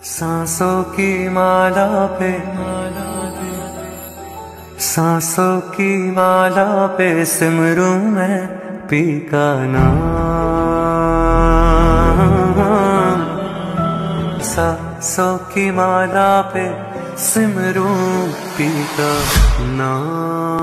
सांसों की माला पे, सांसों की माला पे सिमरूं मैं पी का नाम। सांसों की माला पे सिमरूं पी का नाम।